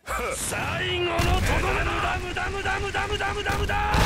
最後のとどめだ。無駄無駄無駄無駄無駄無駄無駄。